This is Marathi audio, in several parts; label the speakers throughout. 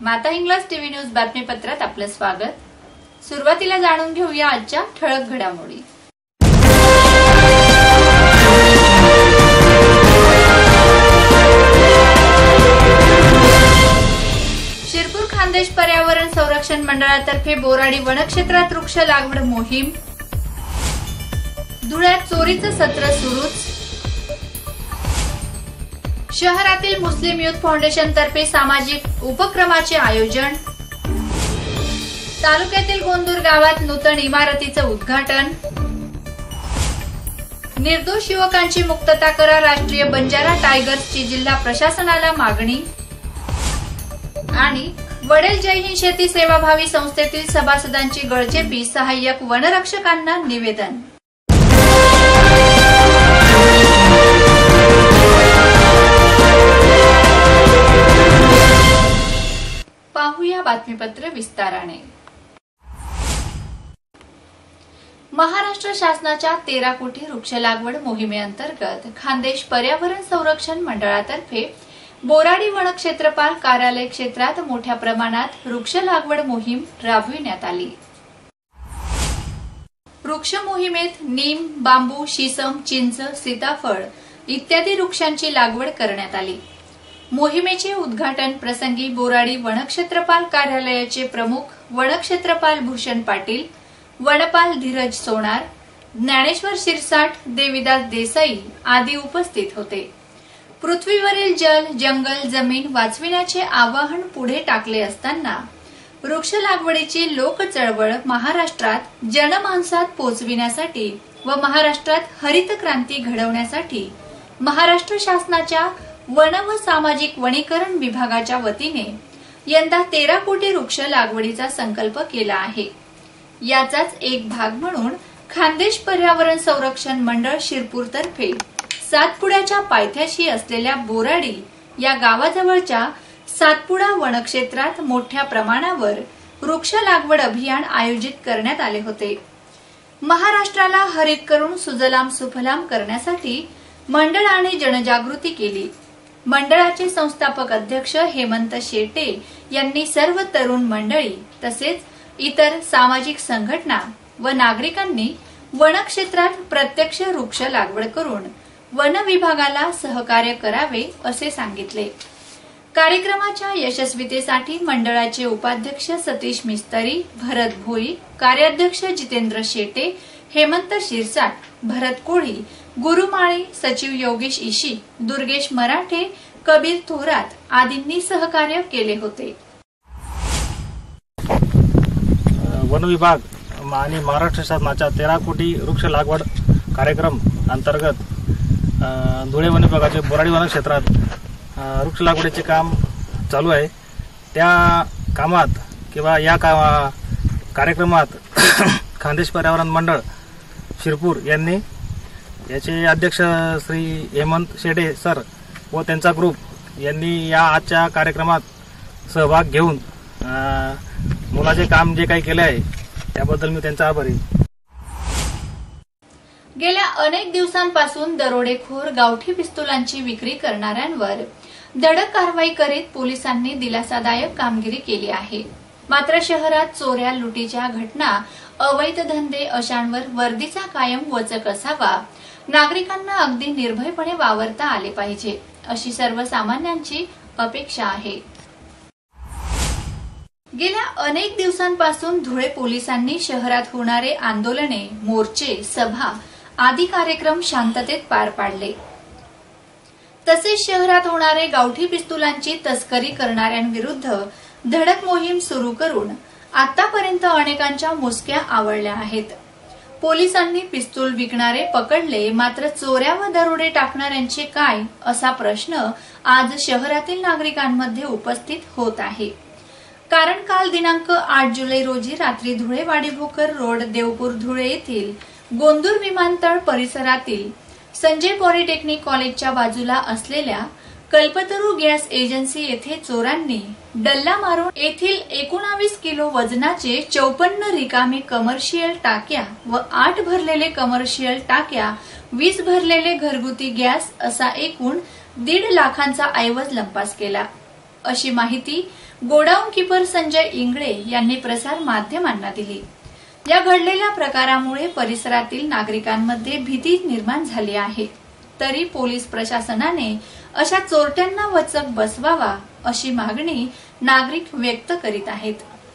Speaker 1: माता इंग्लिश टीव्ही न्यूज बातमीपत्रात आपलं स्वागत। सुरुवातीला जाणून घेऊया आजच्या ठळक घडामोडी। शिरपूर खानदेश पर्यावरण संरक्षण मंडळातर्फे बोराडी वनक्षेत्रात वृक्ष लागवड मोहीम। धुळ्यात चोरीचं सत्र सुरूच। शहरातील मुस्लिम युथ फाउंडेशन तर्फे सामाजिक उपक्रमाचे आयोजन। तालुक्यातील गोंदूर गावात नूतन इमारतीचं उद्घाटन। निर्दोष युवकांची मुक्तता करा, राष्ट्रीय बंजारा टायगर्सची जिल्हा प्रशासनाला मागणी। आणि वडेल जय हिंद शेती सेवाभावी संस्थेतील सभासदांची गळचेपी, सहाय्यक वनरक्षकांना निवेदन। पाहूया बातमीपत्र विस्ताराने। महाराष्ट्र शासनाच्या 13 कोटी वृक्ष लागवड मोहिमेअंतर्गत खानदेश पर्यावरण संरक्षण मंडळातर्फे बोराडी वनक्षेत्रपाल कार्यालय क्षेत्रात मोठ्या प्रमाणात वृक्ष लागवड मोहीम राबविण्यात आली। वृक्ष मोहिमेत नीम, बांबू, शीसम, चिंच, सीताफळ इत्यादी वृक्षांची लागवड करण्यात आली। मोहिमेचे उद्घाटन प्रसंगी बोराडी वनक्षेत्रपाल कार्यालयाचे प्रमुख वनक्षेत्रपाल भूषण पाटील, वनपाल धीरज सोनार, ज्ञानेश्वर शिरसाट, देविदास देसाई आदी उपस्थित होते। पृथ्वीवरील जल, जंगल, जमीन वाचविण्याचे आवाहन पुढे टाकले असताना वृक्ष लागवडीची लोक चळवळ महाराष्ट्रात जनमानसात पोहोचविण्यासाठी व महाराष्ट्रात हरित क्रांती घडवण्यासाठी महाराष्ट्र शासनाच्या वन व सामाजिक वनीकरण विभागाच्या वतीने यंदा 13 कोटी वृक्ष लागवडीचा संकल्प केला आहे। याचाच एक भाग म्हणून खानदेश पर्यावरण संरक्षण मंडळ शिरपूर तर्फे सातपुड्याच्या पायथ्याशी असलेल्या बोराडी या गावाजवळच्या सातपुडा वनक्षेत्रात मोठ्या प्रमाणावर वृक्ष लागवड अभियान आयोजित करण्यात आले होते। महाराष्ट्राला हरित करून सुजलाम सुफलाम करण्यासाठी मंडळाने जनजागृती केली। मंडळाचे संस्थापक अध्यक्ष हेमंत शेटे यांनी सर्व तरुण मंडळी तसेच इतर सामाजिक संघटना व नागरिकांनी वनक्षेत्रात प्रत्यक्ष वृक्ष लागवड करून वन विभागाला सहकार्य करावे असे सांगितले। कार्यक्रमाच्या यशस्वीतेसाठी मंडळाचे उपाध्यक्ष सतीश मिस्त्री, भरत भोई, कार्याध्यक्ष जितेंद्र शेटे, हेमंत शिरसाट, भरत कोळी, गुरुमाळे, सचिव योगेश इशी, दुर्गेश मराठे, कबीर थोरात आदींनी सहकार्य केले होते।
Speaker 2: वन विभाग आणि महाराष्ट्र शासनाच्या 13 कोटी वृक्ष लागवड कार्यक्रम अंतर्गत धुळे वन विभागाचे बोराडी वन क्षेत्रात वृक्ष लागवडीचे काम चालू आहे। त्या कामात किंवा या कार्यक्रमात खानदेश पर्यावरण मंडळ शिरपूर यांनी याचे अध्यक्ष श्री हेमंत शेटे सर व त्यांचा ग्रुप यांनी या आजच्या कार्यक्रमात सहभाग घेऊन मुलाचे काम जे काही केले आहे त्याबद्दल मी त्यांचा आभारी।
Speaker 1: गेल्या अनेक दिवसांपासून दरोडेखोर गावठी पिस्तुलांची विक्री करणाऱ्यांवर धडक कारवाई करीत पोलिसांनी दिलासादायक कामगिरी केली आहे। मात्र शहरात चोऱ्या, लुटीच्या घटना, अवैध धंदे अशांवर वर्दीचा कायम वचक असावा, नागरिकांना अगदी निर्भयपणे वावरता आले पाहिजे अशी सर्वसामान्यांची अपेक्षा आहे। गेल्या अनेक दिवसांपासून धुळे पोलिसांनी शहरात होणारे आंदोलने, मोर्चे, सभा आदी कार्यक्रम शांततेत पार पाडले। तसेच शहरात होणारे गावठी पिस्तुलांची तस्करी करणाऱ्यांविरुद्ध धडक मोहीम सुरू करून आतापर्यंत अनेकांच्या मुसक्या आवळल्या आहेत। पोलिसांनी पिस्तूल विकणारे पकडले, मात्र चोऱ्या व दरोडे टाकणाऱ्यांचे काय असा प्रश्न आज शहरातील नागरिकांमध्ये उपस्थित होत आहे। कारण काल दिनांक 8 जुलै रोजी रात्री धुळे वाडीभोकर रोड, देवपूर धुळे येथील गोंदूर विमानतळ परिसरातील संजय पॉलिटेक्निक कॉलेजच्या बाजूला असलेल्या कल्पतरू गॅस एजन्सी येथे चोरांनी डल्ला मारून येथील 19 किलो वजनाचे 54 रिकामे कमर्शियल टाक्या व 8 भरलेले कमर्शियल टाक्या, 20 भरलेले घरगुती गॅस असा एकूण 1.5 लाखांचा ऐवज लंपास केला, अशी माहिती गोडाऊन कीपर संजय इंगळे यांनी प्रसार माध्यमांना दिली। या घडलेल्या प्रकारामुळे परिसरातील नागरिकांमध्ये भीती निर्माण झाली आहे। तरी पोलीस प्रशासनाने अशा चोरट्यांना वचक बसवावा अशी मागणी नागरिक व्यक्त करीत आहेत।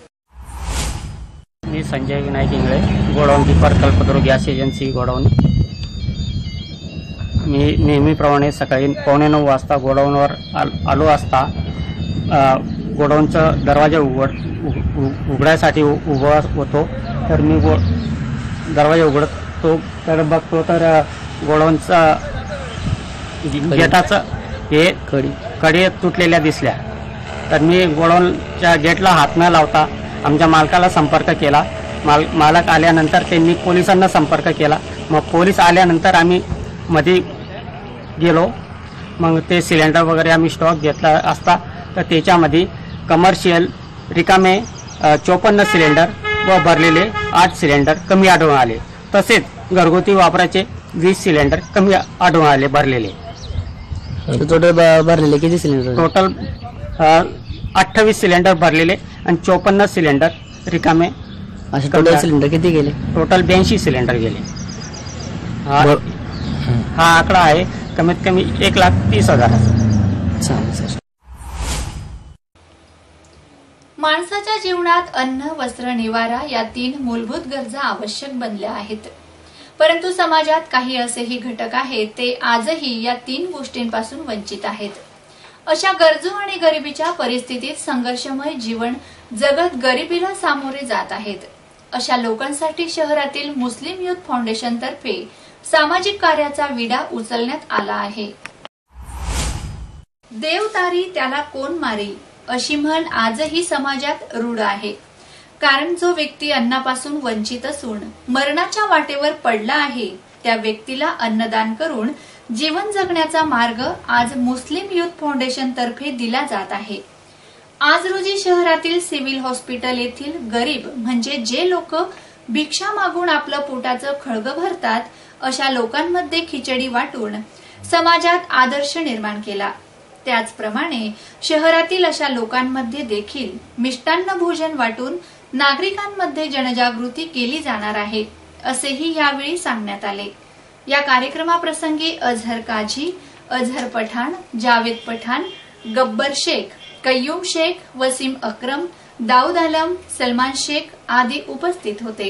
Speaker 3: मी Sanjay Vinayak Ingale, godown keeper, Kalpataru gas agency godown. मी नेहमीप्रमाणे सकाळी 8:45 वाजता गोडाऊनवर आलो असता गोडाऊनचा दरवाजा उघडायसाठी उभा होतो। तर मी दरवाजा उघडतो तर बघतो तर गोडाऊनचा गेटाचा हे कडी तुटलेल्या दिसल्या। तर मी गोडाऊनच्या गेटला हात न लावता आमच्या मालकाला संपर्क केला। मालक आल्यानंतर त्यांनी पोलिसांना संपर्क केला। मग पोलीस आल्यानंतर आम्ही मध्ये गेलो। मग ते सिलेंडर वगैरे आम्ही स्टॉक घेतला असता तर त्याच्यामध्ये कमर्शियल रिकामे 54 सिलेंडर व भरलेले 8 सिलेंडर कमी आढळून आले। तसेच घरगुती वापराचे 20 सिलेंडर कमी आढळून आले भरलेले।
Speaker 4: टोटल भरलेले किती सिलेंडर?
Speaker 3: टोटल 28 सिलेंडर भरलेले आणि 54 सिलेंडर रिकामे।
Speaker 4: असे टोटल सिलेंडर किती गेले?
Speaker 3: टोटल 82 सिलेंडर गेले। हा आकडा आहे कमीत कमी 1,30,000।
Speaker 1: माणसाच्या जीवनात अन्न, वस्त्र, निवारा या 3 मूलभूत गरजा आवश्यक बनल्या आहेत। परंतु समाजात काही असेही घटक आहेत ते आजही या 3 गोष्टींपासून वंचित आहेत। अशा गरजू आणि गरिबीच्या परिस्थितीत संघर्षमय जीवन जगत गरिबीला सामोरे जात आहेत। अशा लोकांसाठी शहरातील मुस्लिम युथ फाउंडेशन तर्फे सामाजिक कार्याचा विडा उचलण्यात आला आहे। देव तारी त्याला कोण मारी अशी म्हण आजही समाजात रूढ आहे। कारण जो व्यक्ती अन्नापासून वंचित असून मरणाच्या वाटेवर पडला आहे त्या व्यक्तीला अन्नदान करून जीवन जगण्याचा मार्ग आज मुस्लिम युथ फाउंडेशन तर्फे दिला जात आहे। आज रोजी शहरातील सिव्हिल हॉस्पिटल येथील गरीब म्हणजे जे लोक भिक्षा मागून आपलं पोटाचं खळगं भरतात अशा लोकांमध्ये खिचडी वाटून समाजात आदर्श निर्माण केला। त्याचप्रमाणे शहरातील अशा लोकांमध्ये देखील मिष्टान्न भोजन वाटून नागरिकांमध्ये जनजागृती केली जाणार आहे असेही यावेळी सांगण्यात आले। या कार्यक्रमाप्रसंगी अझहर काझी, अझहर पठाण, जावेद पठाण, गब्बर शेख, कय्यूम शेख, वसीम अक्रम, दाऊद आलम, सलमान शेख आदी उपस्थित होते।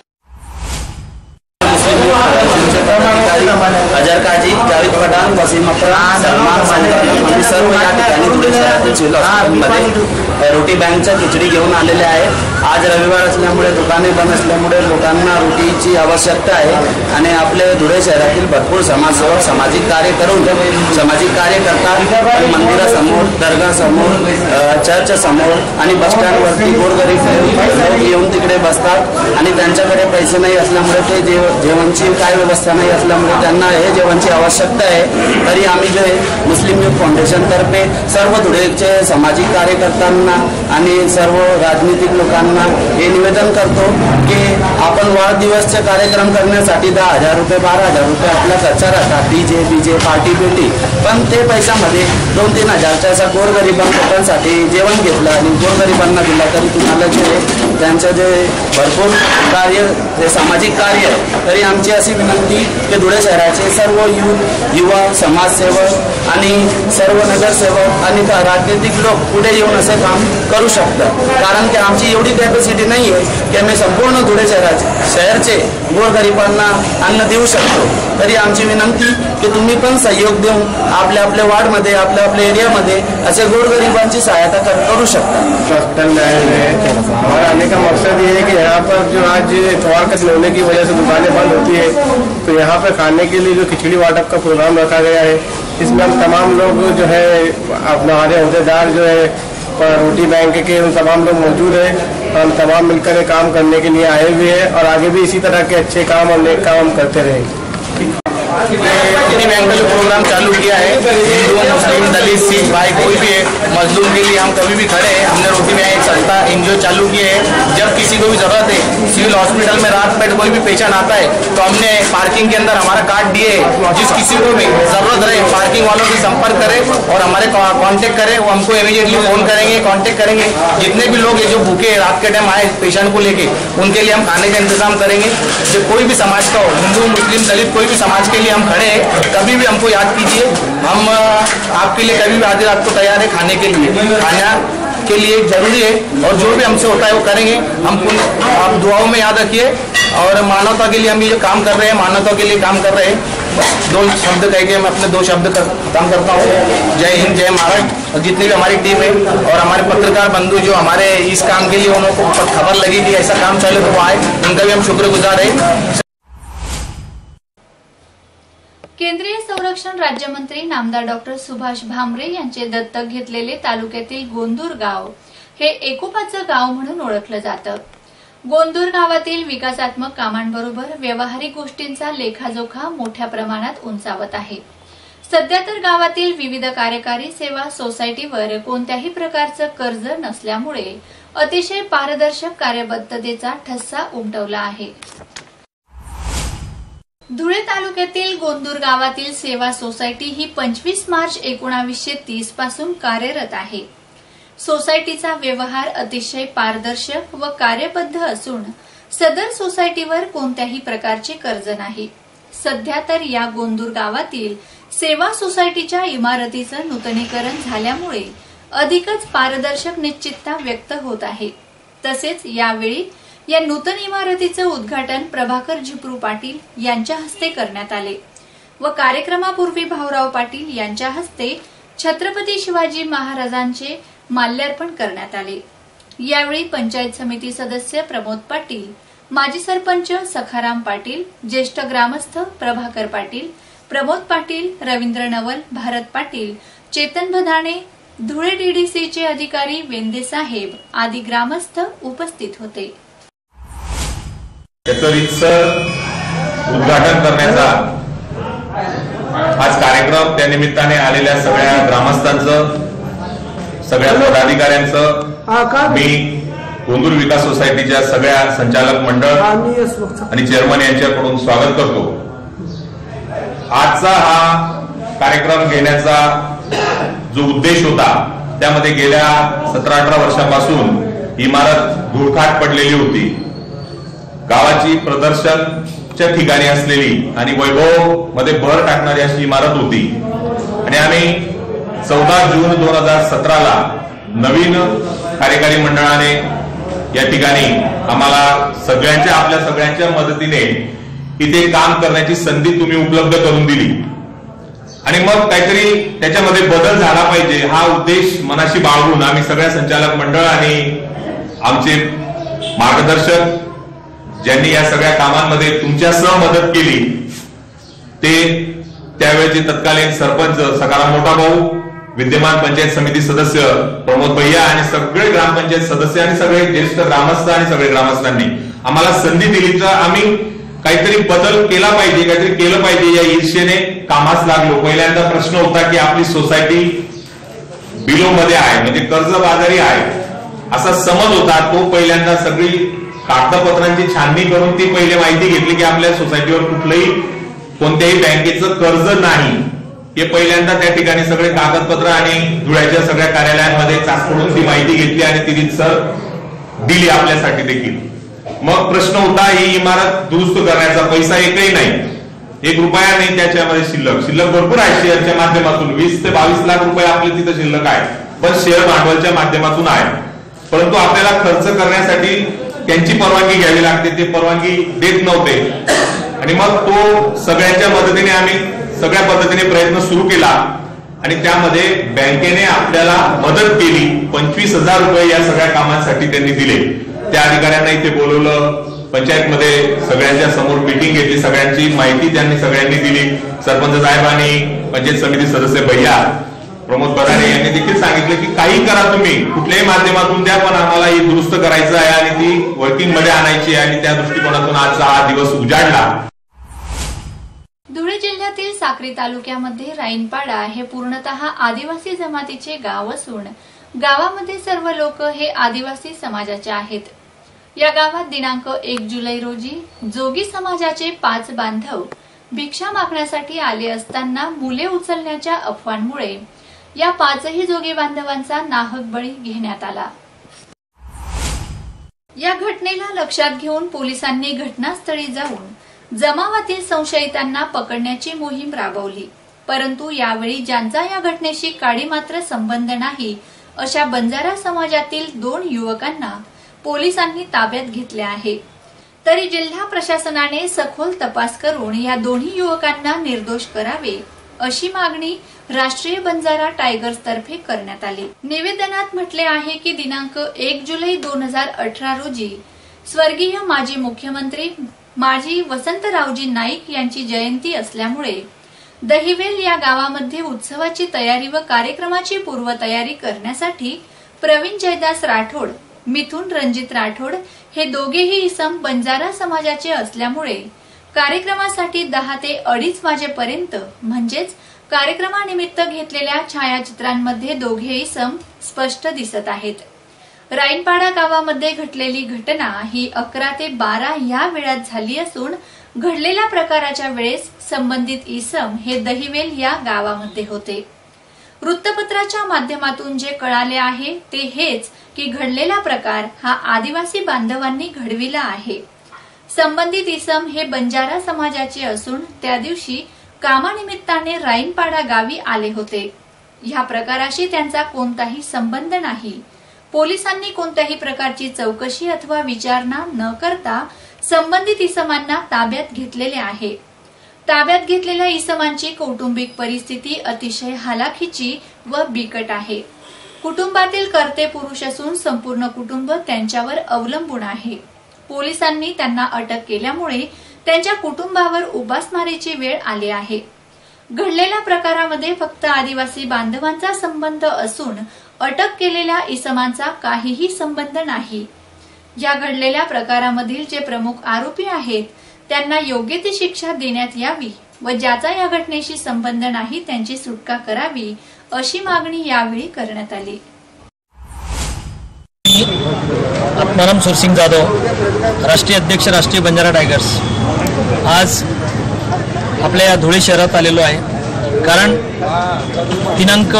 Speaker 5: अझहर काझी, जावेद पठाण, वसीम अक्रम, सलमान शेख सर्व या ठिकाणी धुळे शहरातील सिव्हिल हॉस्पिटलमध्ये रोटी बँकच्या खिचडी घेऊन आलेले आहे। आज रविवार असल्यामुळे दुकाने बंद असल्यामुळे लोकांना रोटीची आवश्यकता आहे आणि आपले धुळे शहरातील भरपूर समाजसेवक सामाजिक कार्य करून सामाजिक कार्य करतात। मंदिरासमोर, दर्गासमोर, चर्च समोर आणि बस स्टँडवरती गोरगरीब लोक येऊन तिकडे बसतात आणि त्यांच्याकडे पैसे नाही असल्यामुळे ते जेवणची काय व्यवस्था नाही असल्यामुळे त्यांना हे जेवणची आवश्यकता आहे। तरी आम्ही जे मुस्लिम युथ फाउंडेशन तर्फे सर्व धुळेचे सामाजिक कार्यकर्त्यांना आणि सर्व राजनीतिक लोकांना हे निवेदन करतो की आपण वाढदिवसचे कार्यक्रम करण्यासाठी 10,000 रुपये 12,000 रुपये आपला खर्च राहतात, डीजे बीजे पार्टी पेटी, पण ते पैशामध्ये 2-3 हजारच्या असा गोरगरिबांसाठी जेवण घेतलं आणि गोरगरिबांना दिला तरी तुम्हाला जे त्यांचं जे भरपूर कार्य जे सामाजिक कार्य आहे तरी आमची अशी विनंती की धुळे शहराचे सर्व युवा समाजसेवक आणि सर्व नगरसेवक आणि राजनीतिक लोक पुढे येऊन असे काम करू शकतात। कारण की आमची एवढी कॅपॅसिटी नाही आहे की आम्ही संपूर्ण धुळे शहरचे गोरगरिबांना अन्न देऊ शकतो। तरी आमची विनंती की तुम्ही पण सहयोग देऊन आपल्या वार्डमध्ये आपल्या एरियामध्ये असे गोरगरिबांची सहायता करू शकता।
Speaker 6: हॉस्पिटल में आए हैं। हमारा आने का मकसद ये है कि यहाँ पर जो आज इतवार के होने की वजह से दुकानें बंद होती है तो यहाँ पर खाने के लिए जो खिचड़ी वाटप का प्रोग्राम रखा गया है इसमें हम तमाम लोग जो है अपना हमारे अहदेदार जो है रोटी बैंक के उन तमाम लोग मौजूद हैं। हम तमाम मिलकर काम करने के लिए आए हुए हैं और आगे भी इसी तरह के अच्छे काम और नेक काम हम करते रहेंगे।
Speaker 5: रोटी बैंक का जो प्रोग्राम चालू किया है हिंदू और मुस्लिम, दलित, सिख भाई कोई भी है, मजलूम के लिए हम कभी भी खड़े हैं। हमने रोटी में एक संस्था एनजीओ चालू की है। जब किसी को भी जरूरत है, सिविल हॉस्पिटल में रात में कोई भी पेशेंट आता है तो हमने पार्किंग के अंदर हमारा कार्ड दिए, जिस किसी को भी जरूरत रहे पार्किंग वालों से संपर्क करे और हमारे कांटेक्ट करे, वो हमको इमीडिएटली फोन करेंगे, कांटेक्ट करेंगे। जितने भी लोग जो भूखे रात के टाइम आए पेशेंट को लेके, उनके लिए हम खाने का इंतजाम करेंगे। जो कोई भी समाज का हो, हिंदू, मुस्लिम, दलित, कोई भी समाज के लिए हम खड़े हैं। कभी भी हमको याद कीजिए, हम आपके लिए कभी भी आधी रात को तैयार है खाने के लिए। खाना के लिए जरूरी है और जो भी हमसे होता है वो करेंगे। हम आप दुआओं में याद रखिए और मानवता के लिए हम ये जो काम कर रहे हैं, मानवता के लिए काम कर रहे हैं। दो शब्द कह के मैं अपने 2 शब्द काम करता हूँ। जय हिंद, जय महाराष्ट्र। और जितनी भी हमारी टीम है और हमारे पत्रकार बंधु जो हमारे इस काम के लिए उनको खबर लगी कि ऐसा काम चले तो वो आए, उनका भी हम शुक्रगुजार है।
Speaker 1: केंद्रीय संरक्षण राज्यमंत्री नामदार डॉक्टर सुभाष भामरे यांचे दत्तक घेतलेले तालुक्यातील गोंदूर गाव हे एकोपाचं गाव म्हणून ओळखलं जातं। गोंदूर गावातील विकासात्मक कामांबरोबर व्यावहारिक गोष्टींचा लेखाजोखा मोठ्या प्रमाणात उंचावत आहे। सध्या तर गावातील विविध कार्यकारी सेवा सोसायटीवर कोणत्याही प्रकारचं कर्ज नसल्यामुळे अतिशय पारदर्शक कार्यबद्धतेचा ठसा उमटवला आहे। धुळे तालुक्यातील गोंदूर गावातील सेवा सोसायटी ही 25 मार्च 1930 पासून कार्यरत आहे। सोसायटीचा व्यवहार अतिशय पारदर्शक व कार्यबद्ध असून सदर सोसायटीवर कोणत्याही प्रकारचे कर्ज नाही। सध्या तर या गोंदूर गावातील सेवा सोसायटीच्या इमारतीचं नूतनीकरण झाल्यामुळे अधिकच पारदर्शक निश्चितता व्यक्त होत आहे। तसेच यावेळी या नूतन इमारतीचं उद्घाटन प्रभाकर झिपरू पाटील यांच्या हस्ते करण्यात आले व कार्यक्रमापूर्वी भाऊराव पाटील यांच्या हस्ते छत्रपती शिवाजी महाराजांचे माल्यार्पण करण्यात आले। यावेळी पंचायत समिती सदस्य प्रमोद पाटील, माजी सरपंच सखाराम पाटील, ज्येष्ठ ग्रामस्थ प्रभाकर पाटील, प्रमोद पाटील, रवींद्र नवल, भारत पाटील, चेतन भदाणे, धुळे डीडीसीचे अधिकारी वेंदे साहेब आदी ग्रामस्थ उपस्थित होते।
Speaker 7: त्याचं रीतसर उद्घाटन करण्याचा आज कार्यक्रम, त्या निमित्ताने आलेल्या सगळ्या ग्रामस्थांचं, सगळ्या पदाधिकाऱ्यांचं मी गोंदूर विकास सोसायटीच्या सगळ्या संचालक मंडळ आणि चेअरमन यांच्याकडून स्वागत करतो। आजचा हा कार्यक्रम घेण्याचा जो उद्देश होता त्यामध्ये गेल्या 17-18 वर्षांपासून इमारत धूळखाट पडलेली होती। गावाची प्रदर्शनच्या ठिकाणी असलेली आणि वैभव मध्ये भर टाकणारी अशी इमारत होती आणि आम्ही 14 जून 2017ला नवीन कार्यकारी मंडळाने या ठिकाणी आम्हाला आपल्या सगळ्यांच्या मदतीने इथे काम करण्याची संधी तुम्ही उपलब्ध करून दिली आणि मग काहीतरी त्याच्यामध्ये बदल झाला पाहिजे हा उद्देश मनाशी बाळगून आम्ही सगळ्या संचालक मंडळ आणि आमचे मार्गदर्शक ज्यांनी या सगळ्या कामांमध्ये तुमच्यासह मदत केली ते त्यावेळेचे तत्कालीन सरपंच सखाराम मोठा भाऊ, विद्यमान पंचायत समिती सदस्य प्रमोद भैया आणि सगळे ग्रामपंचायत सदस्य आणि सगळे ज्येष्ठ ग्रामस्थ आणि सगळे ग्रामस्थांनी आम्हाला संधी दिली तर आम्ही काहीतरी बदल केला पाहिजे, काहीतरी केलं पाहिजे या ईर्षेने कामास लागलो। पहिल्यांदा प्रश्न होता की आपली सोसायटी बिलो मध्ये आहे म्हणजे कर्जबाजारी आहे असा समज होता। तो पहिल्यांदा सगळी कागदपत्रांची छाननी करून ती पहिले माहिती घेतली की आपल्या सोसायटीवर कुठलंही कोणत्याही बँकेचं कर्ज नाही। हे पहिल्यांदा त्या ठिकाणी सगळे कागदपत्र आणि धुळ्याच्या सगळ्या कार्यालयांमध्ये चाचपडून ती माहिती घेतली आणि ती रीतसर दिली आपल्यासाठी देखील। मग प्रश्न होता ही इमारत दुरुस्त करण्याचा, पैसा एकही नाही, 1 रुपया नाही त्याच्यामध्ये शिल्लक भरपूर आहे। शेअरच्या माध्यमातून 20 ते 22 लाख रुपये आपले तिथं शिल्लक आहे, पण शेअर भांडवलच्या माध्यमातून आहे। परंतु आपल्याला खर्च करण्यासाठी त्यांची परवानगी घ्यावी लागते, ते परवानगी देत नव्हते आणि मग तो सगळ्यांच्या मदतीने आम्ही सगळ्या पद्धतीने प्रयत्न सुरू केला आणि त्यामध्ये बँकेने आपल्याला मदत केली। 25,000 रुपये या सगळ्या कामांसाठी त्यांनी दिले। त्या अधिकाऱ्यांना इथे बोलवलं, पंचायतमध्ये सगळ्यांच्या समोर मीटिंग घेतली, सगळ्यांची माहिती त्यांनी सगळ्यांनी दिली। सरपंच साहेबांनी, पंचायत समिती सदस्य भैया, प्रमोद बराडे यांनी देखील सांगितलं की काही करा तुम्ही, कुठल्याही माध्यमातून द्या, पण आम्हाला ही दुरुस्त करायचं आहे आणि ती वर्किंग मध्ये आणायची आहे आणि त्या दृष्टिकोनातून आजचा हा दिवस उजाडला।
Speaker 1: धुळे जिल्ह्यातील साक्री तालुक्यामध्ये राईनपाडा हे पूर्णतः आदिवासी जमातीचे गाव असून गावामध्ये सर्व लोक हे आदिवासी समाजाचे आहेत. या गावात दिनांक 1 जुलै रोजी जोगी समाजाचे 5 बांधव भिक्षा मागण्यासाठी आले असताना मुले उचलण्याच्या अफवांमुळे या 5ही जोगी बांधवांचा नाहक बळी घेण्यात आला. या घटनेला लक्षात घेऊन पोलिसांनी घटनास्थळी जाऊन जमावातील संशयितांना पकडण्याची मोहीम राबवली. परंतु यावेळी ज्यांचा या घटनेशी काडी मात्र संबंध नाही अशा बंजारा समाजातील 2 युवकांना पोलिसांनी ताब्यात घेतले आहे. तरी जिल्हा प्रशासनाने सखोल तपास करून या दोन्ही युवकांना निर्दोष करावे अशी मागणी राष्ट्रीय बंजारा टायगर्स तर्फे करण्यात आली. निवेदनात म्हटले आहे की दिनांक 1 जुलै 2018 रोजी स्वर्गीय माजी मुख्यमंत्री माजी वसंतरावजी नाईक यांची जयंती असल्यामुळे दहिवेल या गावामध्ये उत्सवाची तयारी व कार्यक्रमाची पूर्वतयारी करण्यासाठी प्रवीण जयदास राठोड, मिथुन रणजित राठोड हे दोघेही इसम बंजारा समाजाचे असल्यामुळे कार्यक्रमासाठी 10 ते 2:30 वाजेपर्यंत म्हणजेच कार्यक्रमानिमित्त घेतलेल्या छायाचित्रांमध्ये दोघे इसम स्पष्ट दिसत आहेत. राईनपाडा गावामध्ये घडलेली घटना ही 11 ते 12 या वेळात झाली असून घडलेल्या प्रकाराच्या वेळेस संबंधित इसम हे दहिवेल या गावामध्ये होते. वृत्तपत्राच्या माध्यमातून जे कळाले आहे ते हेच की घडलेला प्रकार हा आदिवासी बांधवांनी घडविला आहे. संबंधित इसम हे बंजारा समाजाचे असून त्या दिवशी कामानिमित्ताने राईनपाडा गावी आले होते. ह्या प्रकाराशी त्यांचा कोणताही संबंध नाही. पोलिसांनी कोणत्याही प्रकारची चौकशी अथवा विचारणा न करता संबंधित इसमांना ताब्यात घेतलेले आहे. ताब्यात घेतलेल्या इसमांची कौटुंबिक परिस्थिती अतिशय हालाखीची व बिकट आहे. कुटुंबातील कर्ते पुरुष असून संपूर्ण कुटुंब त्यांच्यावर अवलंबून आहे. पोलिसांनी त्यांना अटक केल्यामुळे त्यांच्या कुटुंबावर उपासमारीची वेळ आली आहे. घडलेल्या प्रकारामध्ये फक्त आदिवासी बांधवांचा संबंध असून अटक केलेल्या इसमांचा काहीही संबंध नाही. या घडलेल्या प्रकारामधील जे प्रमुख आरोपी आहेत त्यांना योग्य ती शिक्षा देण्यात यावी व ज्याचा या घटनेशी संबंध नाही त्यांची सुटका करावी अशी मागणी यावेळी करण्यात आली.
Speaker 8: आत्माराम सुरसिंग जाधव, राष्ट्रीय अध्यक्ष राष्ट्रीय बंजारा टायगर्स. आज आपल्या या धुळे शहरात आलेलो आहे कारण दिनांक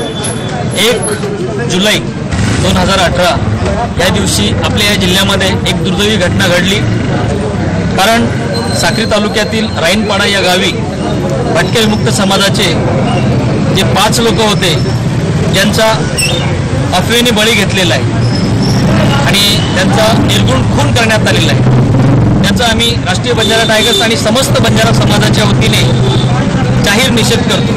Speaker 8: 1 जुलै 2018 या दिवशी आपल्या या जिल्ह्यामध्ये एक दुर्दैवी घटना घडली. कारण साक्री तालुक्यातील राईनपाडा या गावी भटक्या विमुक्त समाजाचे जे 5 लोक होते ज्यांचा अफवेने बळी घेतलेला आहे आणि त्यांचा निर्गुण खून करण्यात आलेला आहे. त्याचा आम्ही राष्ट्रीय बंजारा टायगर्स आणि समस्त बंजारा समाजाच्या वतीने जाहीर निषेध करतो.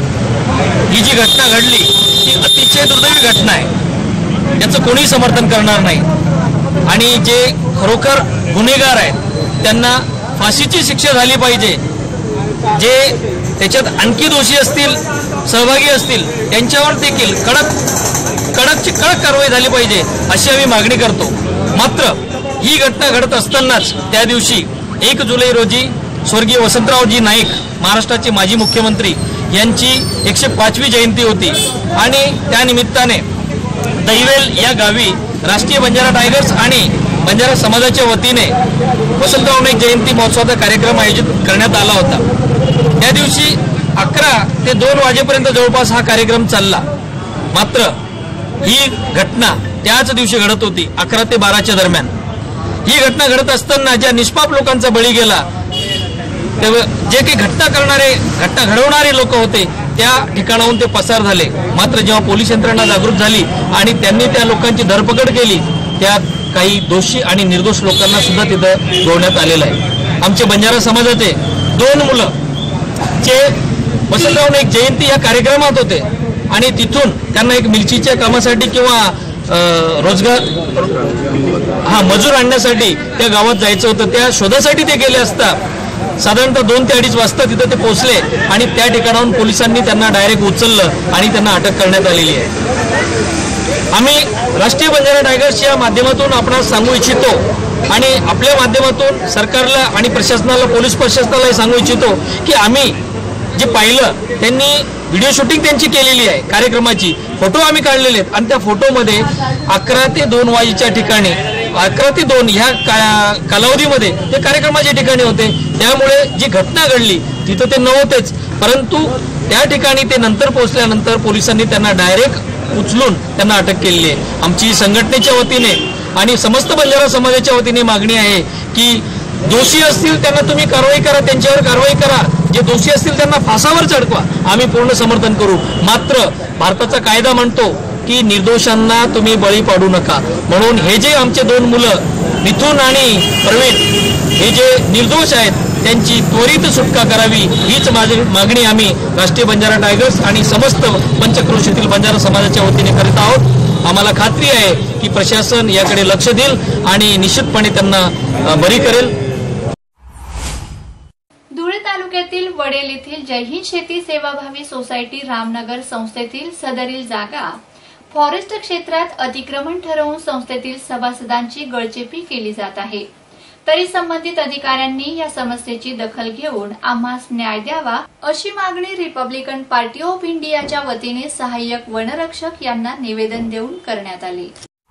Speaker 8: ही जी घटना घडली ती अतिशय दुर्दैवी घटना आहे, याचं कोणीही समर्थन करणार नाही. आणि जे खरोखर गुन्हेगार आहेत त्यांना फाशीची शिक्षा झाली पाहिजे. जे त्याच्यात आणखी दोषी असतील, सहभागी असतील त्यांच्यावर देखील कडकची कडक कारवाई झाली पाहिजे अशी आम्ही मागणी करतो. मात्र ही घटना घडत असतानाच त्या दिवशी 1 जुलै रोजी स्वर्गीय वसंतरावजी नाईक, महाराष्ट्राचे माजी मुख्यमंत्री यांची 105वी जयंती होती आणि त्यानिमित्ताने दहिवेल या गावी राष्ट्रीय बंजारा टायगर्स आणि बंजारा समाजाच्या वतीने वसंतराव नाईक जयंती महोत्सवाचा कार्यक्रम आयोजित करण्यात आला होता. त्या दिवशी 11 ते 2 वाजेपर्यंत जवळपास हा कार्यक्रम चालला. मात्र ही घटना त्याच दिवशी घडत होती 11 ते 12च्या दरम्यान. ही घटना घडत असताना ज्या निष्पाप लोकांचा बळी गेला, जे काही घटना घडवणारे लोक होते त्या ठिकाणाहून ते पसार झाले. मात्र जेव्हा पोलीस यंत्रणा जागृत झाली आणि त्यांनी त्या लोकांची धरपकड केली, त्यात काही दोषी आणि निर्दोष लोकांना सुद्धा तिथं जोडण्यात आलेलं आहे. आमचे बंजारा समाजाचे 2 मुलं जे वसंतराव नाईक जयंती या कार्यक्रमात होते आणि तिथून त्यांना एक मिरचीच्या कामासाठी किंवा मजूर आणण्यासाठी त्या गावात जायचं होतं. त्या शोधासाठी ते गेले असता साधारणतः 2 ते 2:30 वाजता तिथं ते पोहोचले आणि त्या ठिकाणाहून पोलिसांनी त्यांना डायरेक्ट उचललं आणि त्यांना अटक करण्यात आलेली आहे. आम्ही राष्ट्रीय बंजारा टायगर्सच्या माध्यमातून आपणास सांगू इच्छितो आणि आपल्या माध्यमातून सरकारला आणि प्रशासनाला, पोलीस प्रशासनालाही सांगू इच्छितो की आम्ही जे पाहिलं, त्यांनी व्हिडिओ शूटिंग त्यांची केलेली आहे कार्यक्रमाची, फोटो आम्ही काढलेले आहेत आणि त्या फोटोमध्ये 11 ते 2 वाजेच्या ठिकाणी 11 ते 2 ह्या कालावधीमध्ये ते कार्यक्रमाच्या ठिकाणी होते. त्यामुळे जी घटना घडली तिथं ते नव्हतेच, परंतु त्या ठिकाणी ते नंतर पोहोचल्यानंतर पोलिसांनी त्यांना डायरेक्ट उचलून त्यांना अटक केलेली आहे. आमची संघटनेच्या वतीने आणि समस्त बंजारा समाजाच्या वतीने मागणी आहे की दोषी असतील त्यांना तुम्ही कारवाई करा, त्यांच्यावर कारवाई करा, जे दोषी असतील त्यांना फासावर चढवा, आम्ही पूर्ण समर्थन करू. मात्र भारताचा कायदा म्हणतो की निर्दोषांना तुम्ही बळी पाडू नका, म्हणून हे जे आमचे 2 मुलं मिथुन आणि प्रवीण हे जे निर्दोष आहेत त्यांची त्वरित सुटका करावी, हीच मागणी आम्ही राष्ट्रीय बंजारा टायगर्स आणि समस्त पंचक्रोशीतील बंजारा समाजाच्या वतीने करीत आहोत. आम्हाला खात्री आहे की प्रशासन याकडे लक्ष देईल आणि निश्चितपणे त्यांना बरी करेल.
Speaker 1: धुळे तालुक्यातील वडेल येथील जय हिंद शेती सेवाभावी सोसायटी रामनगर संस्थेतील सदरील जागा फॉरेस्ट क्षेत्रात अतिक्रमण ठरवून संस्थेतील सभासदांची गळचेपी केली जात आहे. तरी संबंधित अधिकाऱ्यांनी या समस्येची दखल घेऊन आम्हास न्याय द्यावा अशी मागणी रिपब्लिकन पार्टी ऑफ इंडियाच्या वतीने सहाय्यक वनरक्षक यांना निवेदन देऊन करण्यात आले.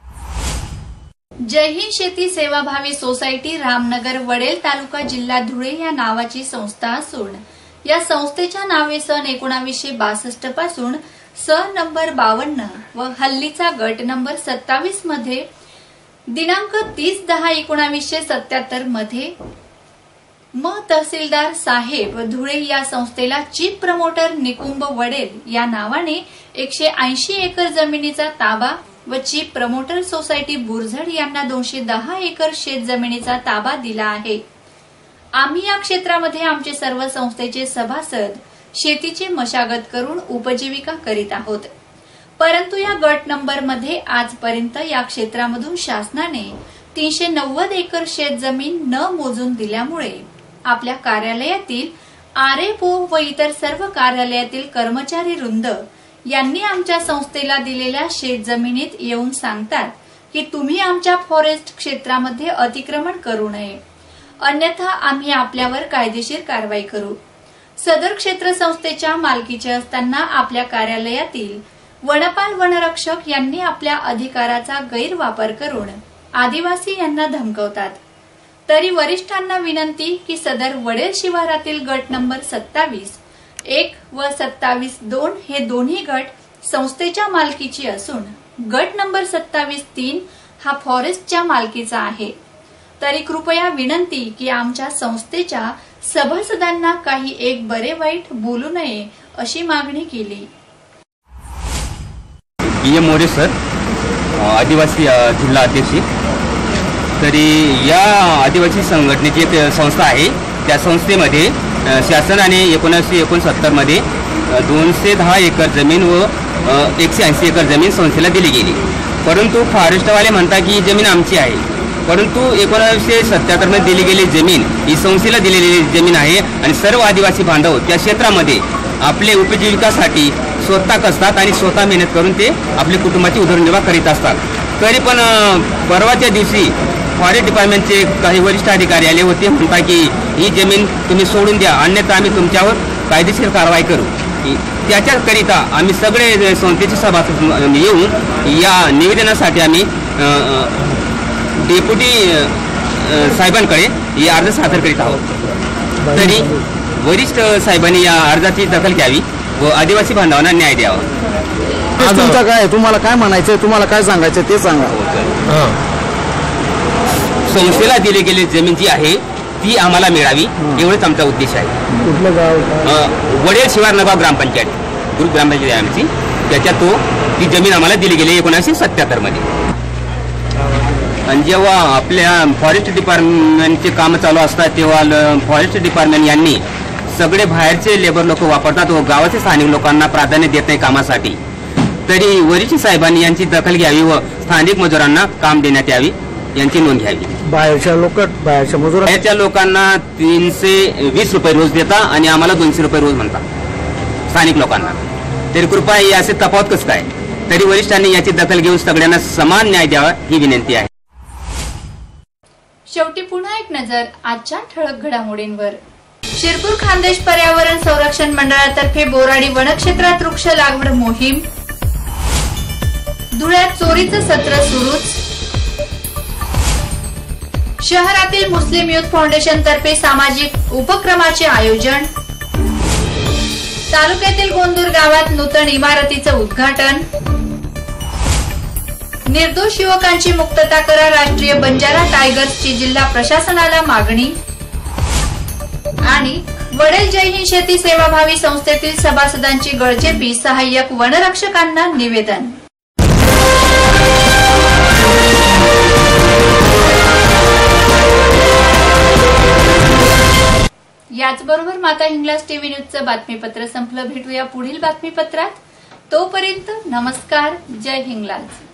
Speaker 1: जय हिंद शेती सेवाभावी सोसायटी रामनगर वडेल तालुका जिल्हा धुळे या नावाची संस्था असून या संस्थेच्या नावे सन 1962 पासून स नंबर 52 व हल्लीचा गट नंबर 27 मध्ये दिनांक 30/10/1977 मध्ये तहसीलदार साहेब धुळे या संस्थेला चीफ प्रमोटर निकुंभ वडेल या नावाने 180 एकर जमिनीचा ताबा व चीफ प्रमोटर सोसायटी बुरझड यांना 210 एकर शेत जमिनीचा ताबा दिला आहे. आम्ही या क्षेत्रामध्ये आमचे सर्व संस्थेचे सभासद शेतीची मशागत करून उपजीविका करीत आहोत. परंतु या गट नंबर मध्ये आजपर्यंत या क्षेत्रामधून शासनाने 390 एकर शेत जमीन न मोजून दिल्यामुळे आपल्या कार्यालयातील आरएफओ व इतर सर्व कार्यालयातील कर्मचारी वृंद यांनी आमच्या संस्थेला दिलेल्या शेत जमिनीत येऊन सांगतात की तुम्ही आमच्या फॉरेस्ट क्षेत्रामध्ये अतिक्रमण करू नये, अन्यथा आम्ही आपल्यावर कायदेशीर कारवाई करू. सदर क्षेत्र संस्थेच्या मालकीचे असताना आपल्या कार्यालयातील वनपाल वनरक्षक यांनी आपल्या अधिकाराचा गैरवापर करून आदिवासी यांना धमकवतात. तरी वरिष्ठांना विनंती की सदर वडेल शिवारातील गट नंबर 27-1 व 27-2 हे दोन्ही गट संस्थेच्या मालकीची असून गट नंबर 27-3 हा फॉरेस्टच्या मालकीचा आहे. तरी कृपया विनंती की आमच्या संस्थेच्या सभासदांना काही एक बरे वाईट बोलू नये अशी मागणी केली.
Speaker 9: मोरे सर, आदिवासी जिल्हा अध्यक्ष. तरी या आदिवासी संघटनेची एक संस्था आहे. त्या संस्थेमध्ये शासनाने 1969 मध्ये 210 एकर जमीन व 180 एकर जमीन संस्थेला दिली गेली. परंतु फॉरेस्टवाले म्हणतात की ही जमीन आमची आहे, परंतु 1977 मध्ये दिली गेली जमीन ही संस्थेला दिलेली जमीन आहे आणि सर्व आदिवासी बांधव त्या क्षेत्रामध्ये आपले उपजीविकासाठी स्वतः कसतात आणि स्वतः मेहनत करून ते आपल्या कुटुंबाची उदरनिर्वाह करीत असतात. तरी पण परवाच्या दिवशी फॉरेस्ट डिपार्टमेंटचे काही वरिष्ठ अधिकारी आले होते, म्हणतात की ही जमीन तुम्ही सोडून द्या, अन्यथा आम्ही तुमच्यावर कायदेशीर कारवाई करू. त्याच्याकरिता आम्ही सगळे संस्थेचे सभासद येऊन या निवेदनासाठी आम्ही डेप्युटी साहेबांकडे हे अर्ज सादर करीत आहोत. तरी वरिष्ठ साहेबांनी या अर्जाची दखल घ्यावी व आदिवासी बांधवांना न्याय द्यावा.
Speaker 10: तुमचं काय, तुम्हाला काय म्हणायचं, तुम्हाला काय सांगायचं ते सांगा.
Speaker 9: संस्थेला दिली गेलेली जमीन जी आहे ती आम्हाला मिळावी एवढंच आमचा उद्देश आहे.
Speaker 10: कुठलं गाव?
Speaker 9: वडेल शिवार नगाव ग्रामपंचायत, ग्रुप ग्रामपंचायत आहे आमची. त्याच्यात ती जमीन आम्हाला दिली गेली 1977 मध्ये. आणि जेव्हा आपल्या फॉरेस्ट डिपार्टमेंटचे कामं चालू असतात तेव्हा फॉरेस्ट डिपार्टमेंट यांनी सगळे बाहेरचे लेबर लोक वापरतात व गावाच्या स्थानिक लोकांना प्राधान्य देत नाही कामासाठी. तरी वरिष्ठ साहेबांनी यांची दखल घ्यावी व स्थानिक मजुरांना काम देण्यात यावी यांची नोंद घ्यावी. बाहेरच्या लोकांना 320 रुपये रोज देता आणि आम्हाला 200 रुपये रोज म्हणतात स्थानिक लोकांना. तरी कृपया हे असे तफावत कसं काय? तरी वरिष्ठांनी याची दखल घेऊन सगळ्यांना समान न्याय द्यावा ही विनंती आहे.
Speaker 1: शेवटी पुन्हा एक नजर आजच्या ठळक घडामोडींवर. शिरपूर खानदेश पर्यावरण संरक्षण मंडळातर्फे बोराडी वनक्षेत्रात वृक्ष लागवड मोहीम. धुळ्यात चोरीचं सत्र सुरूच. शहरातील मुस्लिम युथ फाउंडेशन तर्फे सामाजिक उपक्रमाचे आयोजन. तालुक्यातील गोंदूर गावात नूतन इमारतीचं उद्घाटन. निर्दोष युवकांची मुक्तता करा, राष्ट्रीय बंजारा टायगर्सची जिल्हा प्रशासनाला मागणी. आणि वडेल जय हिंद शेती सेवाभावी संस्थेतील सभासदांची गळचेपी, सहाय्यक वनरक्षकांना निवेदन. याचबरोबर माता हिंगलाज टीव्ही न्यूजचं बातमीपत्र संपलं. भेटूया पुढील बातमीपत्रात. तोपर्यंत नमस्कार. जय हिंगलाज.